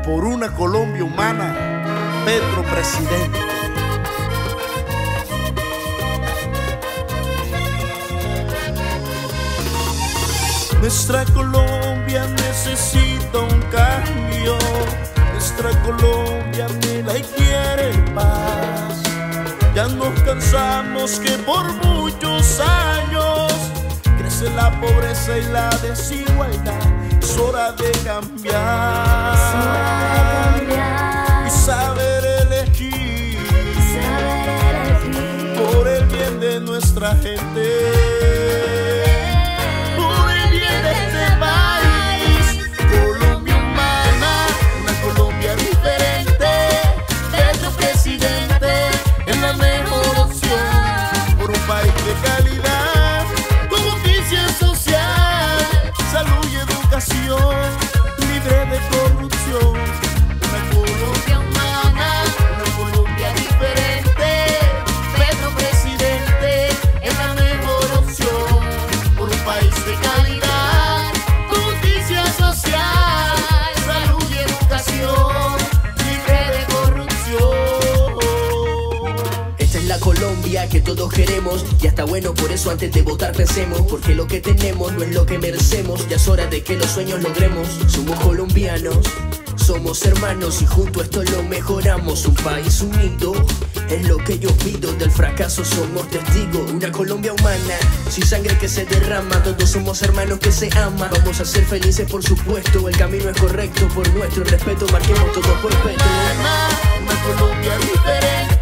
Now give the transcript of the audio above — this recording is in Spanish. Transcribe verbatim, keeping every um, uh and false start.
por una Colombia humana, Petro presidente. Nuestra Colombia necesita un cambio, nuestra Colombia anhela y quiere paz. Ya nos cansamos que por muchos años crece la pobreza y la desigualdad. Es hora de cambiar, es hora de cambiar. Y saber elegir, saber elegir por el bien de nuestra gente. Libre de corrupción, una Colombia humana, una Colombia diferente. Petro presidente es la mejor opción por un país de calidad, justicia social, salud y educación, libre de corrupción. Esta es la Colombia que todos queremos, ya está bueno, por eso antes de votar pensemos, porque lo que tenemos no es lo que merecemos. Ya es hora de que los sueños logremos. Somos colombianos, somos hermanos y junto a esto lo mejoramos. Un país unido es lo que yo pido, del fracaso somos testigos. Una Colombia humana, sin sangre que se derrama, todos somos hermanos que se aman. Vamos a ser felices por supuesto, el camino es correcto, por nuestro respeto marquemos todo por Petro. Una Colombia diferente.